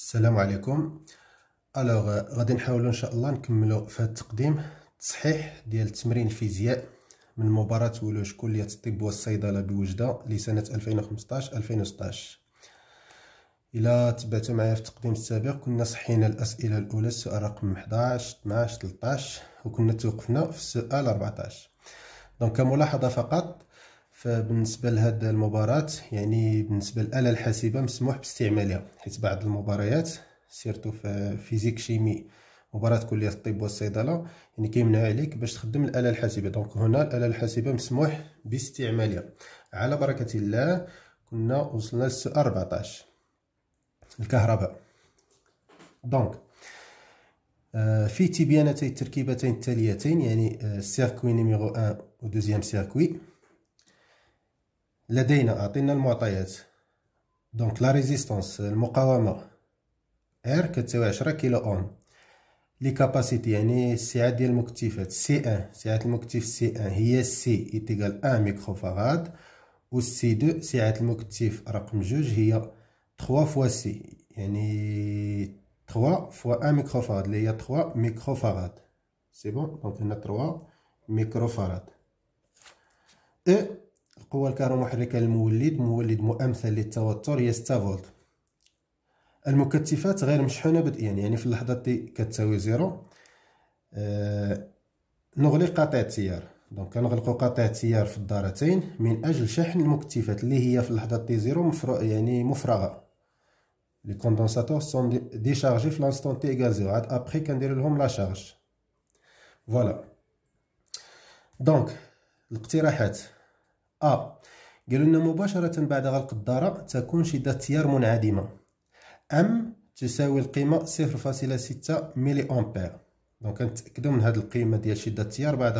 السلام عليكم. غادي نحاولوا ان شاء الله نكملوا في هذا التقديم تصحيح ديال تمرين الفيزياء من مباراة ولوج كلية الطب والصيدلة بوجدة لسنة 2015-2016. الى تبعتوا معايا في التقديم السابق كنا صحينا الاسئله الاولى، السؤال رقم 11 12 13، وكنا توقفنا في السؤال 14. دونك كملاحظه فقط، فبالنسبه لهذه المباراة يعني بالنسبه للآلة الحاسبة مسموح باستعمالها، حيت بعض المباريات سيرتو في فيزيك شيمي مباراة كلية الطب والصيدلة يعني كيمنعوا عليك باش تخدم الآلة الحاسبة. دونك هنا الآلة الحاسبة مسموح باستعمالها. على بركة الله كنا وصلنا للسؤال 14 الكهرباء. دونك في تبيانتي التركيبتين التاليتين، يعني السيركوي نيميرو 1 و دوزيام سيركوي، لدينا عطينا المعطيات. دونك لا ريزيستانس المقاومة R كتساوي 10 كيلو اوم، لي كاباسيتي يعني السعة ديال المكتفات C1 سعة المكتف C1 هي C إيتيغال 1 ميكروفاراد، و C2 سعة المكتف رقم 2 هي 3 فوا C، يعني 3 فوا 1 ميكروفاراد اللي هي 3 ميكروفاراد. سي بون، دونك هنا 3 ميكروفاراد. القوة الكهرومحركة للمولد، مولد مؤمثل للتوتر، هي 6 فولت. المكثفات غير مشحونة بدئيا، يعني في اللحظة تي كتساوي 0 نغلق قاطع التيار. دونك كنغلقو قاطع التيار في الدارتين من أجل شحن المكثفات اللي هي في اللحظة تي 0 يعني مفرغة. لي كوندونساتور سون ديشارجي في لانستون تي ايكال 0، عاد ابخي كندير لهم لا شارج. فوالا. دونك الاقتراحات قالوا لنا مباشرة بعد غلق الدارة تكون شدة التيار منعدمة، ام تساوي القيمة 0.6 ملي امبير. دونك كنتأكدو من هاد القيمة ديال شدة التيار بعد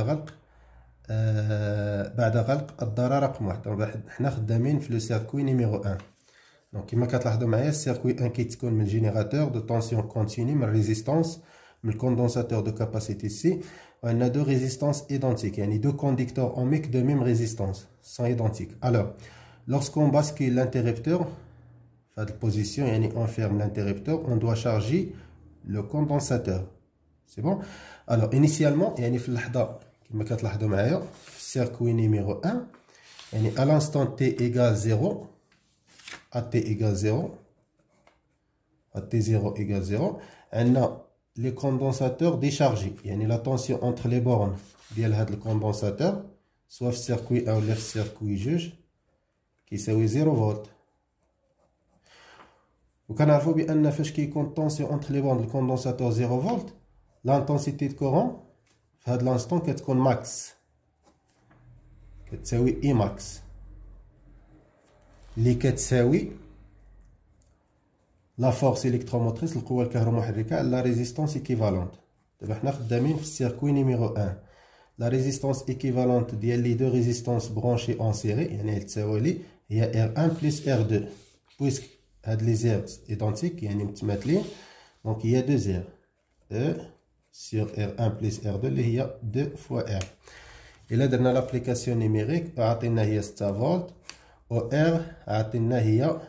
غلق الدارة رقم 1. دونك حنا خدامين في لو سيركوي نيميرو 1. دونك كما كتلاحظوا معايا السيركوي 1 كيتكون من جينيراتور دو طونسيون كونتيني، من ريزيستانس، من الكوندونساتور دو كاباسيتي سي، وعندنا دو ريزيستانس ايدونتيك، يعني دو كونديكتور اوميك دو ميم ريزيستانس سون ايدونتيك. الوغ lorsqu'on bascule l'interrupteur في هاد البوزيسيون، يعني on ferme l'interrupteur, on doit charger le condensateur. C'est bon. Alors initialement يعني في اللحظة كما كتلاحظوا معايا في السيركوي نيميرو 1، يعني à l'instant t égale 0 à t égale 0 à t0 égale 0 عندنا les condensateurs déchargés، يعني la tension entre les bornes ديال هاد الكوندونساتور سواء في السيركوي 1 ولا في السيركوي 2 كيساوي 0 فولت. وكنعرفوا بان فاش كيكون الطونسيون انتر لي بوند الكوندونساتور 0 فولت، لانتونسيتي دو كورون في هاد لانستون كتكون ماكس، كتساوي اي ماكس، اللي كتساوي لا فورس الكتروموتريس القوه الكهرومحركه على لا ريزيستانس ايكيفالونت. دابا حنا خدامين في السيركوي نيميرو 1، لا ريزيستانس ايكيفالونت ديال لي دو ريزيستانس برونشي اون سيري يعني التوالي هي R1 بلس R2، بويسك هاد لي زير ايدونتيك يعني متماثلين. دونك هي 2 زير E sur R1 بلس R2 اللي هي 2 فوا R. إلا درنا لابليكاسيون نيميريك عطينا هي 6 فولت، و R عطينا هي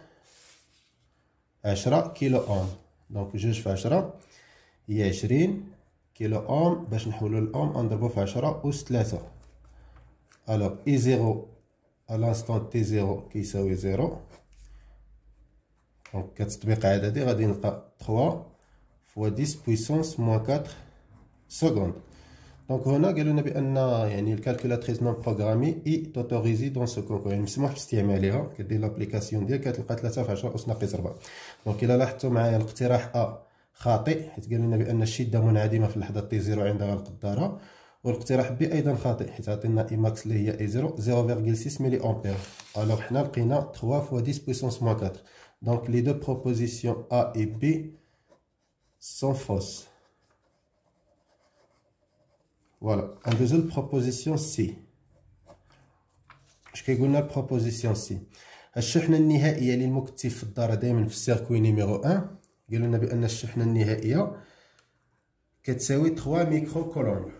10 كيلو اوم. دونك 2 في 10 هي 20 كيلو اوم، باش نحولو الاوم نضربو في 10 أس 3. الوغ اي 0 à l'instant t0 كيساوي 0. دونك كتطبيق عددي غادي نلقى 3 فوا 10 بويسونس موان 4 سكوند. دونك هنا قالوا لنا بان يعني الكالكولاتريس نون بروغرامي اي توتوريزي دون سو كونكور، يعني مسموح باستعمالها. كدير لابليكاسيون ديالك كتلقى 3 في 10 أس ناقص 4. دونك الا لاحظتوا معايا الاقتراح خاطئ، حيت قالوا لنا بان الشده منعدمه في اللحظه تي 0 عند غلق الداره، والاقتراح بي ايضا خاطئ، حيت عطينا اي ماكس اللي هي اي 0 0.6 ملي امبير. الوغ حنا لقينا 3 فوا 10 بويسونس موان 4. دونك لي دو بروبوزيسيون A et B sont fausses. Voilà. ندوزو للبروبوزيسيون سي. اش كيقولنا البروبوزيسيون سي؟ الشحنه النهائيه للمكثف في الدار دائما في السيركوي نيميرو 1 قالوا لنا بان الشحنه النهائيه كتساوي 3 ميكرو كولوم.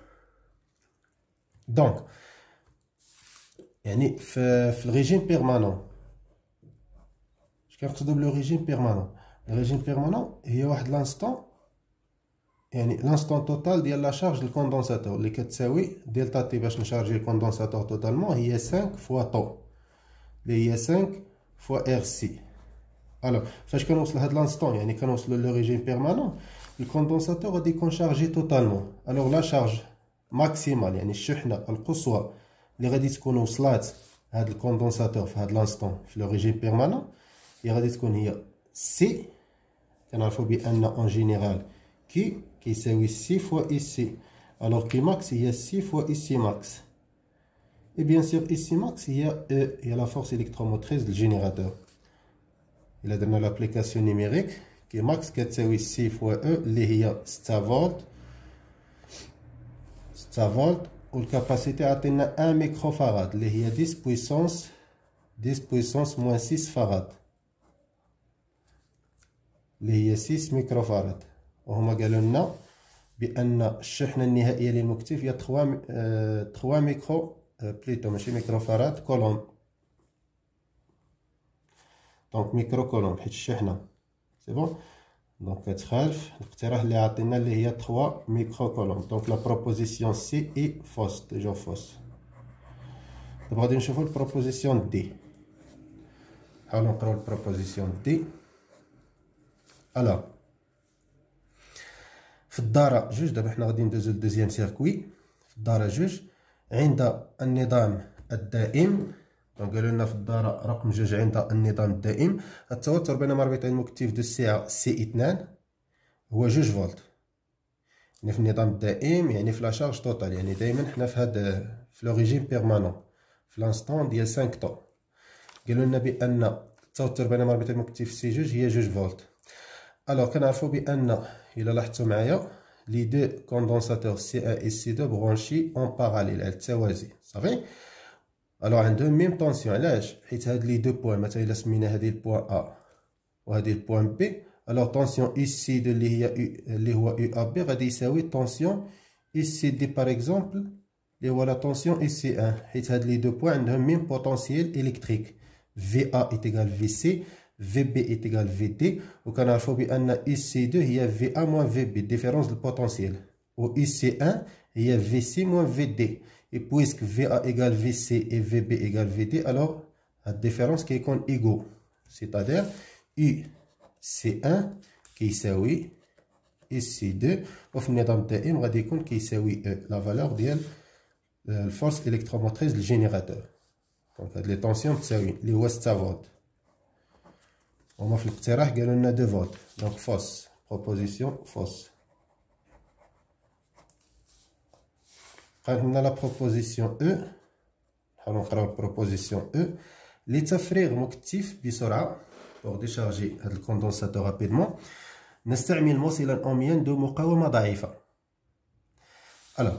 دونك يعني في الريجيم بيرمانون، اش كنقصدو بلو ريجيم بيرمانون؟ Le régime permanent هي واحد l'instant يعني l'instant total ديال لا شارج الكوندونساتور اللي كتساوي دلتا تي باش نشارجي الكوندونساتور توتالمون هي 5 فوا طو اللي هي 5 فوا ار سي. الوغ فاش كنوصل لهاد لانستون يعني كنوصلوا لو ريجيم بيرمانون الكوندونساتور غادي يكون شارجي توتالمون. الوغ لا شارج ماكسيمال يعني الشحنه القصوى اللي غادي تكون وصلات هاد الكوندونساتور في هاد لانستون في لو ريجيم بيرمانون هي غادي تكون هي سي. كنعرفوا بان اون جينيرال كي كيساوي سي فوا اي الوغ كي ماكس هي سي فوا اي ماكس. اي بيان سور اي ماكس هي هي لا فورس الكتروموتريس ديال الجينيراتور. إلا درنا لابليكاسيون نيميريك كي ماكس كتساوي سي فوا او اللي هي 6 فولت 6 فولت والكاباسيتي عطينا 1 ميكرو فاراد اللي هي 10 بويسونس موان 6 فاراد اللي هي 6 ميكرو فاراد. وهما قالوا لنا بان الشحنه النهائيه للمكتف هي 3 ميكرو بليتو ماشي ميكرو فاراد كولوم. دونك ميكرو كولوم حيت الشحنه سي بون. دونك كتخالف الاقتراح اللي عطينا اللي هي 3 ميكرو كولوم. دونك لا بروبوزيسيون سي اي فوس توجور فوس. دابا غادي نشوفو البروبوزيسيون دي. نحاولو نقراو البروبوزيسيون دي. الوغ في الدارة جوج دابا حنا غادي ندوزو لدوزيام سيركوي. في الدارة جوج عند النظام الدائم. دونك قالوا لنا في الدارة رقم جوج عند النظام الدائم التوتر بين مربطين مكتف دو السعة سي 2 هو 2 فولت. يعني في النظام الدائم يعني في لا شارج توتال يعني دائما حنا في هاد في لو ريجيم بيرمانون في لانستون ديال 5 طو. قالوا لنا بان التوتر بين مربطين مكتف سي 2 هي 2 فولت. الوغ كنعرفوا بان الا لاحظتوا معايا لي دو كوندونساتور سي 1 و سي 2 برونشي اون باراليل على التوازي صافي. الوغ عندهم ميم طونسيون. علاش؟ حيت هاد لي دو بوين مثلا الا سمينا هادي البوان ا وهادي البوان بي الوغ طونسيون اي سي دو اللي هي اللي هو يو ا بي غادي يساوي طونسيون اي سي دي باغ اكزومبل اللي هو لا طونسيون اي سي 1 حيت هاد لي دو بوين عندهم ميم بوتونسييل الكتريك في ا ايتيغال في سي في بي ايتيغال في دي. وكنعرفوا بان اي سي 2 هي في ا موان في بي ديفيرونس دو بوتونسييل و اي سي 1 هي في سي موان في دي. Et puisque VA égale VC et VB égale VD, alors la différence qui est égaux. C'est-à-dire UC1 qui يساوي UC2 وفي النظام الدائم غادي يكون كيساوي la valeur ديال الفورس الكتروموتريس للجينيراتور. دونك هاد لي طونسيون تساوي اللي هو 6 فولت. هما في الاقتراح قالوا لنا 2 فولت. دونك فوس بروبوزيسيون فوس. قالت لنا لا بروبوزيسيون او. نحاولو نقراو البروبوزيسيون او. لتفريغ مكتف بسرعه بوغ ديشارجي هاد الكوندونساتور رابيدمون نستعمل موصلا اوميا ذو مقاومه ضعيفه. الوغ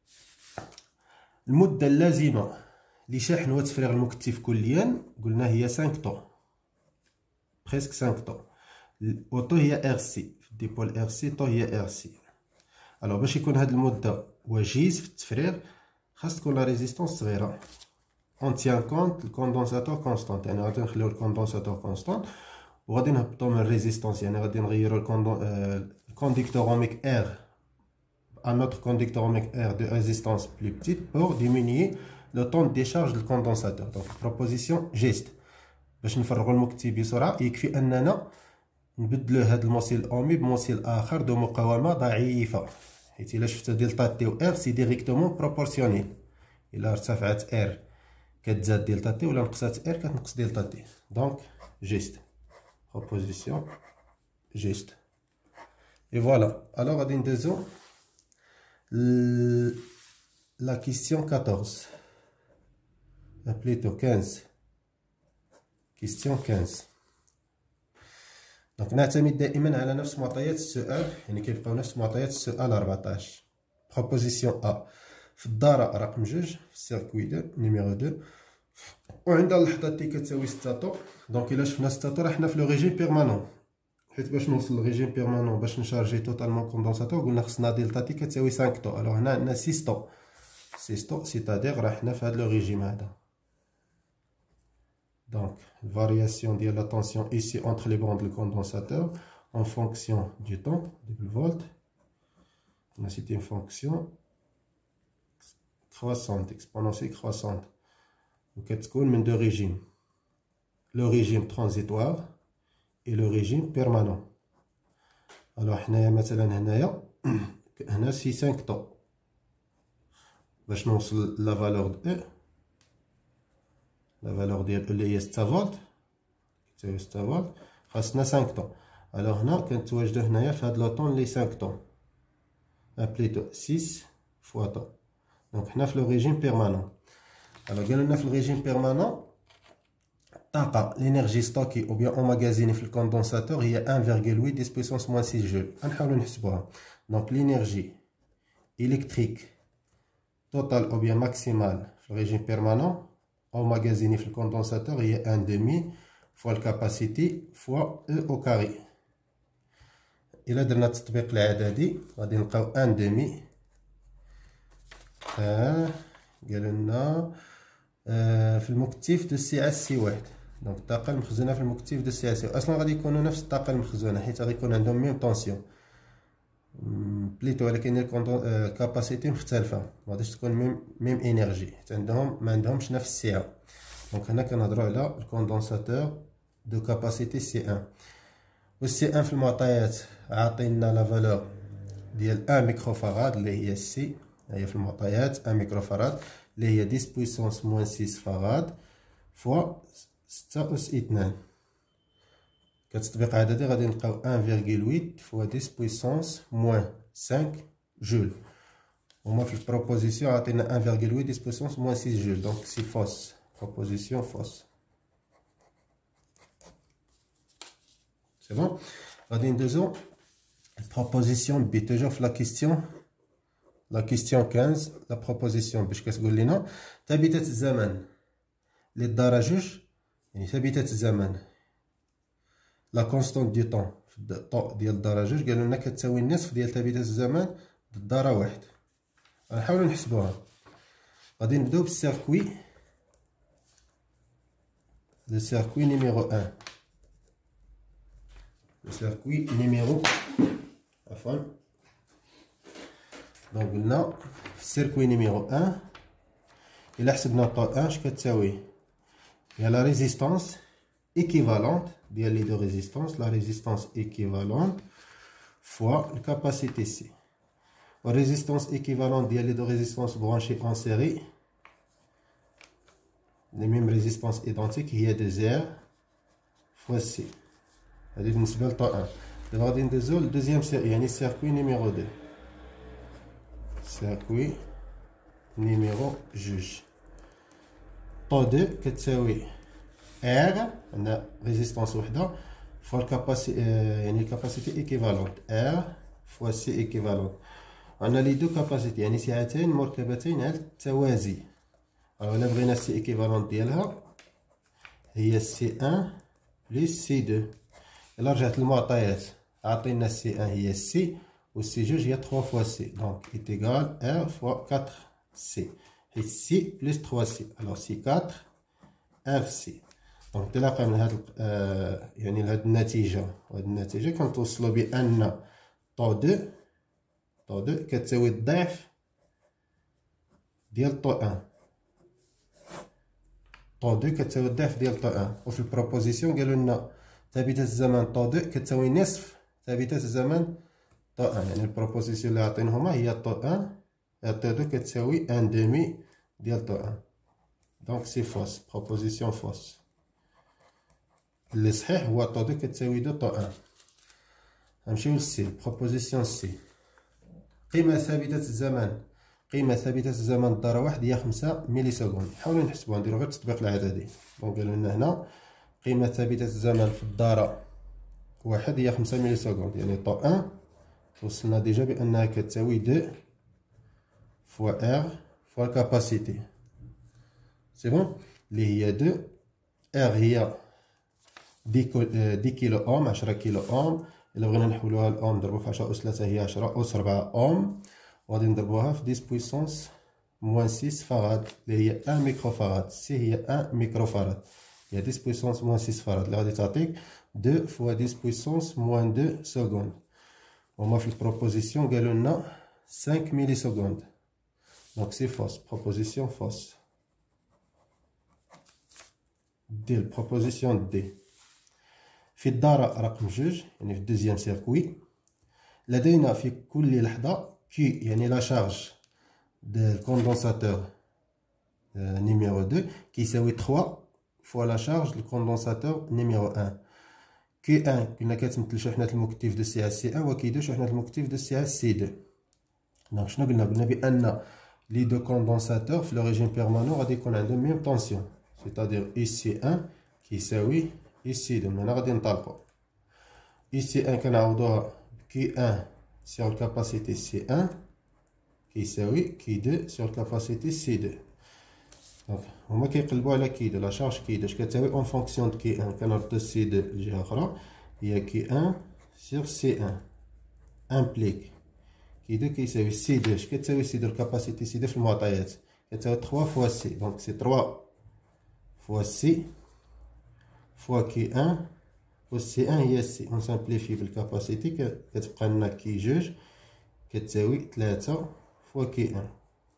المده اللازمه لشحن وتفريغ المكتف كليا قلنا هي 5 طو بريسك 5 طو. وطو هي ار سي في الديبول ار سي طو هي ار سي. الوغ باش يكون هاد المده وجيز في التفريغ خاص تكون لا ريزيستونس صغيره. اون تيان كونت الكوندونساتور كونستانت يعني غادي نخليو الكوندونساتور كونستانت وغادي نهبطو من الريزيستونس يعني غادي نغيرو الكونديكتور اوميك ار ان اوتر كونديكتور اوميك ار دو ريزيستونس بلو بتيت بور ديمينيي لو طون دو ديشارج دو كوندونساتور. دونك بروبوزيسيون جيست باش نفرغو المكتف بسرعه يكفي اننا نبدلو هاد الموصل الاومي بموصل اخر ذو مقاومه ضعيفه. حيت الا شفتو دلتا تي و ار سي ديريكتومون بروبورسيونيل. الا ارتفعت ار كتزاد دلتا تي ولا نقصات ار كتنقص دلتا تي. دونك جيست بروبوزيسيون جيست. اي فوالا. الوغ غادي ندوزو لا كيستيون 14 بليتو 15 كيستيون 15. دونك نعتمد دائما على نفس معطيات السؤال يعني كيبقاو نفس معطيات السؤال 14. بروبوزيسيون ا في الدارة رقم جوج في السيركوي دو نيميرو 2 وعند اللحظة تي كتساوي 6 طو. دونك الا شفنا 6 طو راه حنا في لو ريجيم بيرمانون حيت باش نوصل للريجيم بيرمانون باش نشارجي توتالمون كوندونساتور قلنا خصنا دلتا تي كتساوي 5 طو. الوغ هنا عندنا 6 طو 6 طو سيتادير راه حنا في هاد لو ريجيم هذا. Donc, variation de la tension ici entre les bandes du condensateur en fonction du temps, double volt. C'est une fonction croissante, exponentielle croissante. Donc, il y a deux régimes. Le régime transitoire et le régime permanent. Alors, on a 5 temps. باش نوصل la valeur de E. La valeur de E اللي هي 6 فولت تساوي 6 فولت خاصنا 5 طون. الوغ هنا كنتواجدو هنايا في هاد لو طون اللي 5 طون بليتو 6 فوا طون. دونك حنا في لو ريجيم بيرمانون. الوغ قالولنا في الريجيم بيرمانون الطاقة لينيرجي ستوكي او بيان اماغازيني في الكوندونساتور هي 1.8 10 بويسونس موان 6 جول. غنحاولو نحسبوها. دونك لينيرجي électrique total ou bien maximal في الريجيم بيرمانون emmagasiné في الكوندونساتور هي 1/2 fois الكاباسيتي fois E au carré. إلا درنا التطبيق العددي غادي نلقاو 1/2 قالولنا في المكتيف دو سي اس سي واحد. دونك الطاقة المخزونة في المكتيف دو سي اس سي أصلا غادي يكونوا نفس الطاقة المخزونة حيت غادي يكون عندهم ميم طونسيون بليتو، ولكن الكاباسيتي مختلفه مغاديش تكون ميم انرجي حيت ما عندهمش نفس السعه. دونك هنا كنهضروا على الكوندونساتور دو كاباسيتي سي 1 و سي 1 في المعطيات عاطينا لا فالور ديال 1 ميكروفاراد اللي هي سي، هي في المعطيات 1 ميكروفاراد اللي هي 10 بويسونس موان 6 فاراد فوا 6 أس 2. كتطبيق عددي غادي نلقاو 1.8 فوا 10 بويسونس موان 5 جول. هما في البروبوزيسيون عطينا 1.8 10 بويسونس موان 6 جول. دونك سي فوس، بروبوزيسيون فوس. سي بون. غادي ندوزو البروبوزيسيون بي توجور في لا كيستيون 15. لا بروبوزيسيون باش كتقول لنا ثابتة الزمن للدارة جوج، يعني ثابتة الزمن لا كونستانت دو طون في الطو ديال الدارة جوج قالوا لنا كتساوي النصف ديال ثابتة الزمن الدارة واحد. غنحاولو نحسبوها. غادي نبداو بالسيركوي، لو سيركوي نيميرو 1. لو سيركوي نيميرو عفوا. دونك قلنا السيركوي نيميرو 1 إلا حسبنا طو 1 اش كتساوي؟ هي لا ريزيستانس équivalente ديال لي دو ريزيستانس، لا ريزيستانس équivalente fois la capacité C. La résistance équivalente ديال لي دو ريزيستانس branchées en série، les mêmes résistances identiques هي 2R fois C. هادي بالنسبة لطو 1. دابا غادي ندوزو لدوزيام سيركوي يعني السيركوي نيميرو 2. سيركوي نيميرو جوج. طو 2 كتساوي R عندنا ريزيستانس وحده فوا الكاباسيتي يعني الكاباسيتي ايكيفالونت R فوا سي ايكيفالونت. عندنا لي دو كاباسيتي يعني سعتين مركبتين على التوازي. الا بغينا سي ايكيفالونت ديالها هي سي 1 بلس سي 2. الا رجعت للمعطيات عطينا سي 1 هي سي و سي جوج هي 3 فوا سي. دونك ايتيغال R فوا 4 سي حيت سي بلس 3 سي. الوغ سي 4 R سي. دونك انطلاقا من هاد يعني لهاد النتيجة وهاد النتيجة كنتوصلو بأن طو 2 كتساوي الضعف ديال طو 1. طو 2 كتساوي الضعف ديال طو 1. وفي البروبوزيسيون قالوا لنا ثابتة الزمن طو 2 كتساوي نصف ثابتة الزمن طو 1. يعني البروبوزيسيون اللي عطينهما هي طو 1 طو 2 كتساوي 1/2 ديال طو 1. دونك سي فوس، بروبوزيسيون فوس. اللي صحيح هو طو 2 كتساوي 2 طو 1. غنمشيو للسي، بروبوزيسيون سي. قيمة ثابتة الزمن، قيمة ثابتة الزمن الدارة واحد هي 5 ملي سكوند. نحاولو نحسبوها نديرو غير التطبيق العددي. دونك قالوا لنا هنا قيمة ثابتة الزمن في الدارة واحد هي 5 ملي سكوند، يعني طو 1 توصلنا ديجا بأنها كتساوي 2 فوا R فوا الكاباسيتي. سي بون. اللي هي 2 R هي 10 كيلو اوم، 10 كيلو اوم. الا بغينا نحولوها لاوم نضربو في 10 أس 3 هي 10 أس 4 اوم، وغادي نضربوها في 10 بويسونس موان 6 فاراد اللي هي 1 ميكروفاراد. سي هي 1 ميكروفاراد هي 10 بويسونس موان 6 فراد اللي غادي تعطيك 2 فوا 10 بويسونس موان 2 سكوند. هما في البروبوزيسيون قالوا لنا 5 ميلي سكوند، دونك سي فوس، بروبوزيسيون فوس. دي البروبوزيسيون دي في الدارة رقم 2 يعني في الدوزيام سيركوي. لدينا في كل لحظة كي يعني لا شارج دو الكوندونساتور نيميرو 2 كيساوي 3 فوا لا شارج دو الكوندونساتور نيميرو 1. كي 1 كنا كتمثل شحنة المكتف دو سي اس سي 1 و كي 2 شحنة المكتف دو سي اس سي 2. دونك شنو قلنا؟ قلنا بأن لي دو كوندونساتور في لو ريجيم بيرمانون غادي يكون عندهم ميم طونسيون، سيتادير اي سي 1 كيساوي اي سي 2. من هنا غادي نطلقو اي سي 1 كنعوضوها كي 1 سيغ الكاباسيتي سي 1 كيساوي كي 2 سيغ الكاباسيتي سي 2. دونك هما كيقلبوا على كي 2، لا شارج كي 2 اش كتساوي اون فونكسيون دو كي 1 كنردو سي 2 لجهه اخرى هي كي 1 سيغ سي 1 امبليك كي 2 كيساوي سي 2 اش كتساوي سي 2 الكاباسيتي سي 2 في المعطيات كتساوي 3 فوا سي، دونك سي 3 فوا سي فوا كي 1 و سي 1 هي سي. اون سامبليفي بالكاباسيتي كتبقى لنا كي 2 كتساوي 3 فوا كي 1.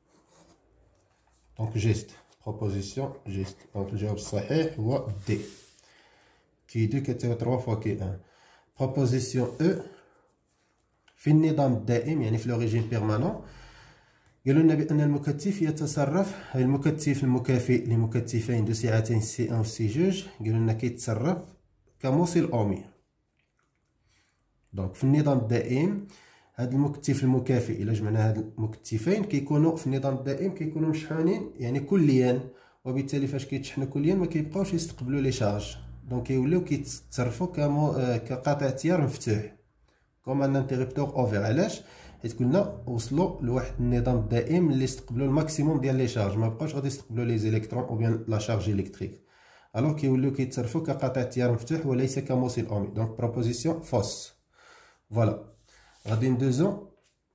دونك جيست بروبوزيسيون جيست، دونك الجواب الصحيح هو دي كي 2 كتساوي 3 فوا كي 1. بروبوزيسيون او في النظام الدائم يعني في لو ريجيم بيرمانون قالوا لنا بان المكثف يتصرف، المكثف المكافئ لمكثفين ذو سعتين سي 1 و سي 2 قالوا لنا كيتصرف كموصل اومي. دونك في النظام الدائم هاد المكثف المكافئ الا جمعنا هاد المكثفين كيكونوا في النظام الدائم كيكونوا مشحونين يعني كليا، وبالتالي فاش كيتشحنوا كليا ما كيبقاوش يستقبلوا لي شارج، دونك كيوليو كيتصرفوا كقطع تيار مفتوح كوم ان انتريبتور اوفر. علاش؟ حيت قلنا وصلوا لواحد النظام الدائم اللي استقبلوا الماكسيموم ديال لي شارج، ما بقاوش غادي يستقبلوا لي زيليكترون او بيان لا شارج الكتريك، الوغ كيوليو كيتصرفوا كقطع تيار مفتوح وليس كموصل اومي. دونك بروبوزيسيون فوس. فوالا غادي ندوزو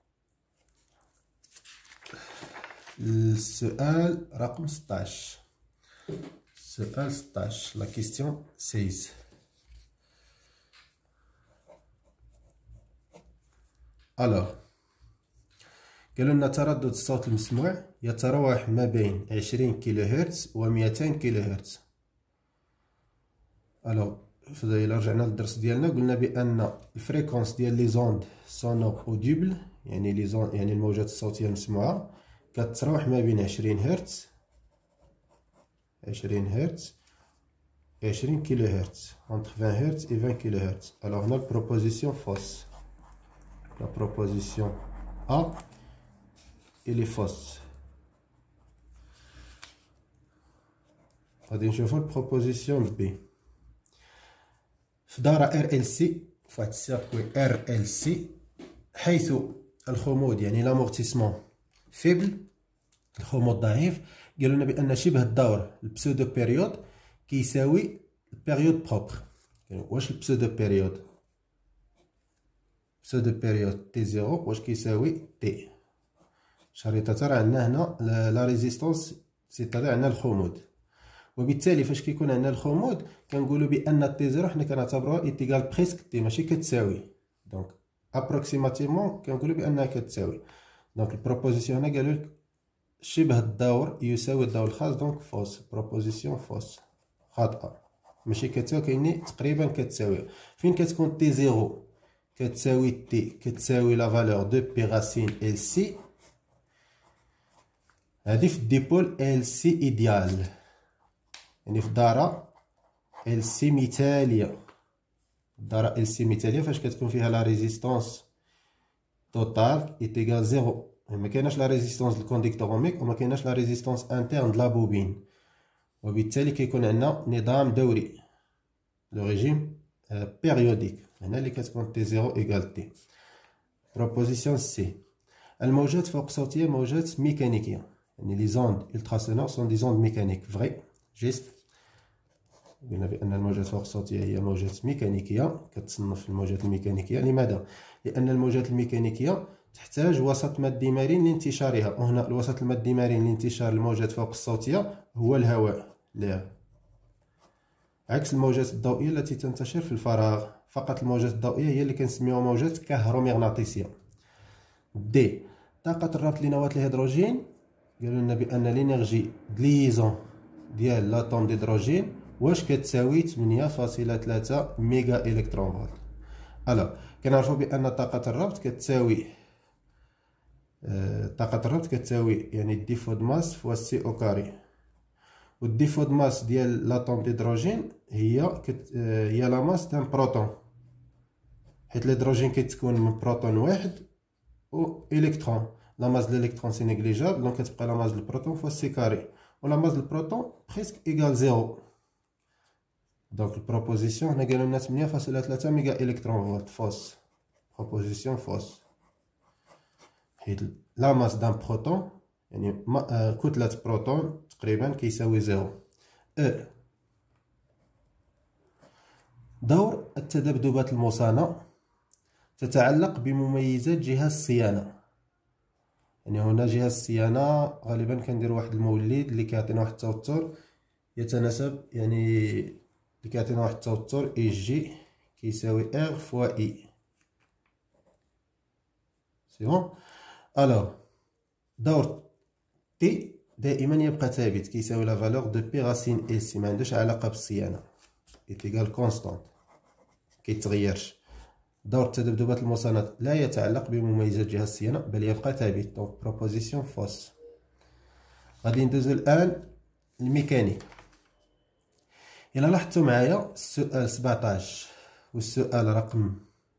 السؤال رقم 16. سؤال 16 لا كيستيون 16. الوغ قالوا لنا تردد الصوت المسموع يتراوح ما بين 20 كيلو هرتز و 200 كيلو هرتز. الوغ إلا رجعنا للدرس ديالنا قلنا بأن الفريكونس ديال لي زوند سونور اوديبل يعني لي زوند يعني الموجات الصوتية المسموعة كتراوح ما بين 20 هرتز 20 كيلو هرتز entre 20 هرتز et 20 كيلو هرتز. الوغ هنا البروبوزيسيون فوس، لا بروبوزيسيون A elle est fausse. غادي نشوفو البروبوزيسيون بي. في دارة RLC في واحد السيركوي RLC حيث الخمود يعني لامورتيسمون فيبل، الخمود ضعيف، قالوا لنا بأن شبه الدور البسودو بيريود كيساوي البيريود بروبر. يعني واش البسودو بيريود تي زيرو واش كيساوي تي شريطة راه عندنا هنا لا ريزيستونس سيتادير عندنا الخمود، وبالتالي فاش كيكون عندنا الخمود كنقولوا بان تي زيرو حنا كنعتبروها ايتيغال بريسك تي ماشي كتساوي، دونك ابروكسيماتيفمون كنقولوا بانها كتساوي. دونك البروبوزيسيون هنا قالوا لك شبه الدور يساوي الدور الخاص، دونك فوس، بروبوزيسيون فوس خاطئه، ماشي كتساوي، كاينه تقريبا كتساوي. فين كتكون تي زيرو كتساوي تي كتساوي لا فالور دو بي راسين ال سي، هادي في الديبول ال سي ايديال يعني في الدارة ال سي مثالية. الدارة ال سي مثالية فاش كتكون فيها لا ريزيستونس توتال ايتيغال زيرو، ما كايناش لا ريزيستونس دو الكونديكتور اوميك وما كايناش لا ريزيستونس انترن د لا بوبين، وبالتالي كيكون عندنا نظام دوري لو ريجيم بيريوديك، هنا اللي كتكون تي زيرو ايغال تي. بروبوزيسيون سي، الموجات فوق صوتية موجات ميكانيكية يعني لي زوند التراسونور سون دي زوند ميكانيك. فري جيست، قلنا بأن الموجات فوق الصوتية هي موجات ميكانيكية، كتصنف في الموجات الميكانيكية. لماذا؟ لأن الموجات الميكانيكية تحتاج وسط مادي مرن لانتشارها، وهنا الوسط المادي مرن لانتشار الموجات فوق الصوتية هو الهواء، لير. عكس الموجات الضوئية التي تنتشر في الفراغ. فقط الموجات الضوئية هي اللي كنسميوها موجات كهرومغناطيسية. دي طاقة الربط لنواة الهيدروجين، قالوا لنا بأن لينيرجي دليزون ديال لاطوم ديدروجين واش كتساوي 8.3 ميغا الكترون فولت. الوغ كنعرفوا بأن طاقة الربط كتساوي يعني دي فود ماس فوا سي او كاري، و دي فود ماس ديال لاطوم ديدروجين هي لا ماس دان بروتون، حيت الهيدروجين كيتكون من بروتون واحد و الكترون. لا ماس د الالكترون سي نيغليجابل، دونك كتبقى لا ماس د البروتون فوا سي كاري، و لا ماس د البروتون بريسك ايكال زيرو. دونك البروبوزيسيون هنا قالوا لنا 8.3 ميغا الكترون فولت، فوس، بروبوزيسيون فوس، حيت لا ماس دان بروتون يعني كتلة بروتون تقريبا كيساوي زيرو. دور التذبذبات المصانة تتعلق بمميزات جهاز الصيانة. يعني هنا جهاز الصيانة غالبا كندير واحد المولد اللي كيعطينا واحد التوتر يتناسب، يعني اللي كيعطينا واحد التوتر اي جي كيساوي ار فوا اي. سي بون. الوغ دور تي دائما يبقى ثابت، كيساوي لا فالور دو بي غاسين اس، ما عندوش علاقة بالصيانة، ايتيغال كونستانت كيتغيرش. دور التذبذبات المصانة لا يتعلق بمميزات جهاز الصيانة بل يبقى ثابت، دونك بروبوزيسيون فوس. غادي ندوزو الآن الميكانيك. إلا لاحظتو معايا السؤال 17 والسؤال رقم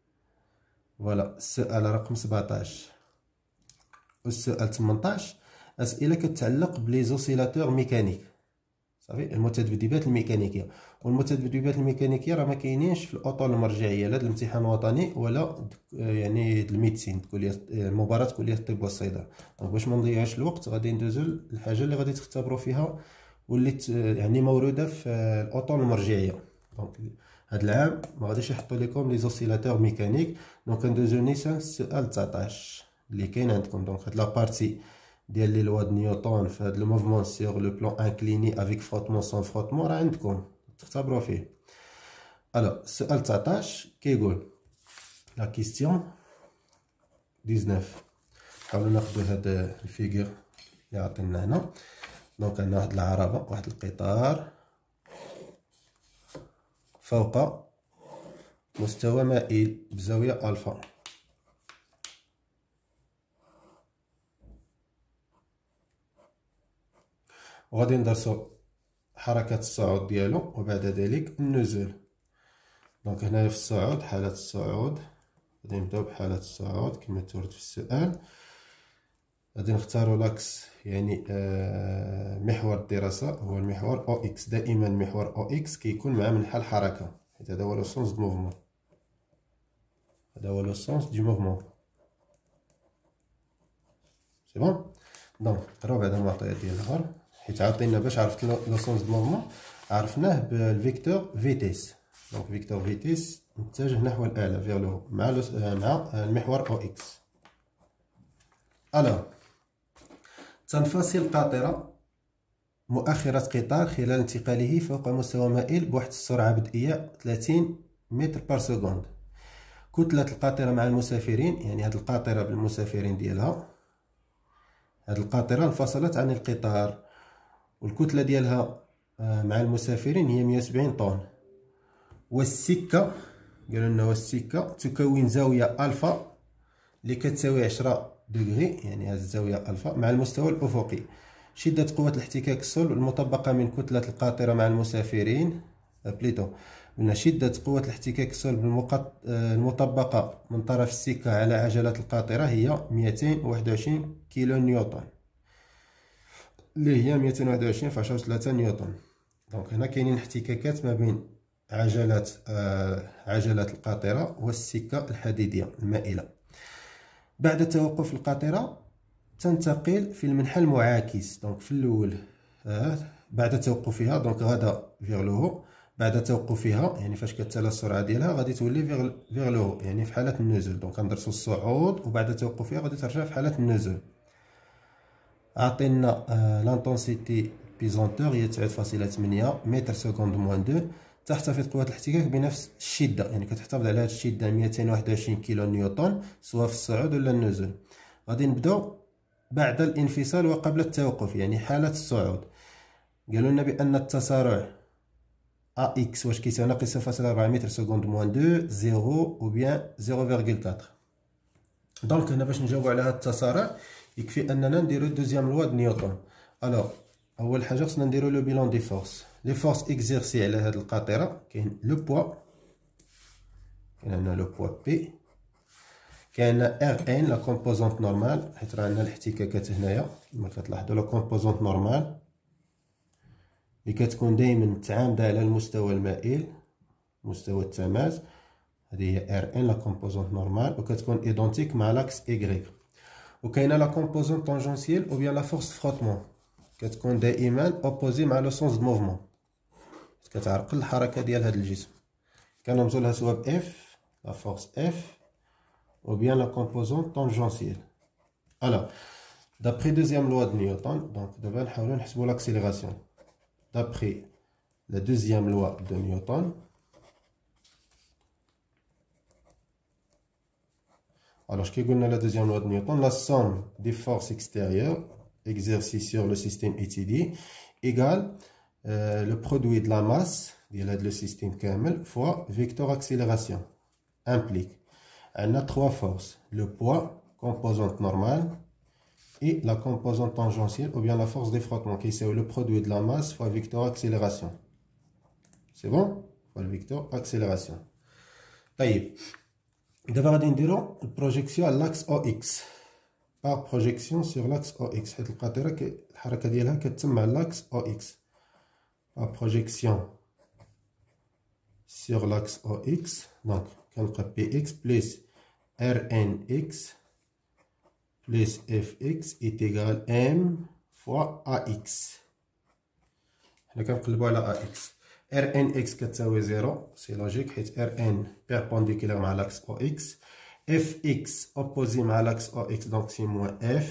السؤال رقم 17 والسؤال 18 أسئلة كتعلق بليزوسيلاتور ميكانيك، صافي، المتذبذبات الميكانيكية. والمتذبذبات الميكانيكية راه ما كاينينش في الأطول المرجعية لا د الامتحان الوطني ولا يعني د الميديسين كلية مباراة كلية الطب والصيدلة. دونك باش ما نضيعوش الوقت غادي ندوزو للحاجة اللي غادي تختبروا فيها واللي يعني موروده في الأطول المرجعية. دونك هاد العام ما غاديش يحطوا لكم لي زوسيلاتور ميكانيك. دونك ندوزو نيسان السؤال 19 اللي كاين عندكم. دونك هاد لابارتي ديال لي لوا د نيوتن في هاد لو موفمون سيغ لو بلون انكليني افيك فروتمون سون فروتمون راه عندكم تختبروا فيه. الوغ السؤال 19 كيقول لا كيستيون 19. نحاولوا ناخدو هاد الفيغور اللي عطينا هنا. دونك عندنا واحد العربة، واحد القطار فوق مستوى مائل بزاوية ألفا. وغادي ندرسو حركة الصعود ديالو وبعد ذلك النزول. دونك هنايا في الصعود، حالة الصعود غادي نبداو بحالة الصعود كما تورد في السؤال. غادي نختارو لاكس يعني محور الدراسة هو المحور او اكس. دائما محور او اكس كيكون مع منحى الحركة، حيت هذا هو لو سونس دو موفمون، هذا هو لو سونس دو موفمون. سي بون. دونك نقراو بعدا المعطيات ديال الاخر، حيت عاطينا باش عرفت لو سونس دو موفمون عرفناه بالفيكتور فيتيس. دونك فيكتور فيتيس متجه نحو الاعلى فيغ لو مع المحور او اكس. الوغ تنفصل قاطرة مؤخرة قطار خلال انتقاله فوق مستوى مائل بواحد السرعة بدئية 30 متر بار سكوند. كتلة القاطرة مع المسافرين، يعني هاد القاطرة بالمسافرين ديالها، هاد القاطرة انفصلت عن القطار والكتلة ديالها مع المسافرين هي 170 طن. والسكة قالوا لنا والسكة تكون زاوية ألفا اللي كتساوي 10 دوغري، يعني هاد الزاوية ألفا مع المستوى الأفقي. شدة قوة الاحتكاك الصلب المطبقة من كتلة القاطرة مع المسافرين بليتو قلنا شدة قوة الاحتكاك الصلب المطبقة من طرف السكة على عجلة القاطرة هي 221 كيلو نيوتن، اللي هي 221 في 10 نيوتن. دونك هنا كاينين احتكاكات ما بين عجلة القاطرة والسكة الحديدية المائلة. بعد توقف القاطرة تنتقل في المنحى المعاكس. دونك في الاول بعد توقفها دونك غادا فيغ لو، بعد توقفها يعني فاش كتسالى السرعه ديالها غادي تولي فيغ لو يعني في حاله النزول. دونك غندرسو الصعود وبعد توقفها غادي ترجع في حاله النزول. عطينا لانتونسيتي بيزونتور هي 9.8 متر سكوند موان 2. تحتفظ قوة الاحتكاك بنفس الشدة، يعني كتحتفظ على هاد الشدة 221 كيلو نيوتن سواء في الصعود ولا النزول. غادي نبداو بعد الانفصال وقبل التوقف، يعني حالة الصعود. قالوا لنا بأن التسارع AX واش كيساوي ناقص 0.4 متر سكوند موان 2 0 أو بيان 0.4. دونك هنا باش نجاوبو على هاد التسارع يكفي أننا نديرو دوزيام لوا د نيوتن. ألوغ أول حاجة خصنا نديرو لو بيلون دي فورس. لي فورس إكزيرسي على هاد القاطرة، كاين لو بوا، كاين عندنا لو بوا بي، كاين ار ان لا كومبوزونت نورمال، حيت راه عندنا الاحتكاكات هنايا كما كتلاحظوا. لا كومبوزونت نورمال اللي كتكون دائما متعامده على المستوى المائل، مستوى التماس، هذه هي ار ان لا كومبوزونت نورمال، وكتكون ايدونتيك مع لاكس ايغريك. وكاينه لا كومبوزونت طونجونسييل او بيان لا فورس فروتمون، كتكون دائما اوبوزي مع لو سونس دو موفمون، كتعرقل الحركه ديال هذا الجسم. كنرمزو لها سواء ب اف لا فورس اف ou bien la composante tangentielle. Alors, d'après deuxième loi de Newton, donc d'abord on va l'accélération. D'après la deuxième loi de Newton, alors ce qui est la deuxième loi de Newton, la somme des forces extérieures exercées sur le système étudié égale le produit de la masse de le système kamel fois vecteur accélération, implique on a trois forces, le poids, composante normale, et la composante tangentielle, ou bien la force de frottement, qui c'est le produit de la masse fois vecteur accélération. C'est bon? Fois le vecteur accélération. D'abord, on va dire projection à l'axe OX. Par projection sur l'axe OX. L'axe OX. Par projection sur l'axe OX. Donc, Px plus Rnx plus Fx est égal à M fois Ax. On va calculer la Ax. Rnx كتساوي 0, c'est logique, حيت Rn perpendiculaire à l'axe OX. Fx opposé à l'axe OX, donc c'est moins F.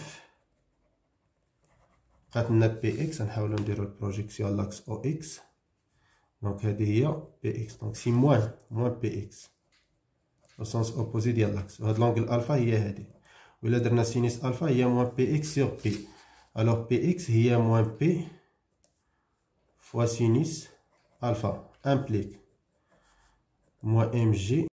بقات لنا Px, نحاولو نديرو البروجيكسيون على l'axe OX. Donc هذه هي Px, donc c'est moins Px. au sens opposé de l'axe. L'angle alpha est ici. Ou là, dans la sinus alpha, il y a moins px sur p. Alors px, il y a moins p fois sinus alpha implique moins mg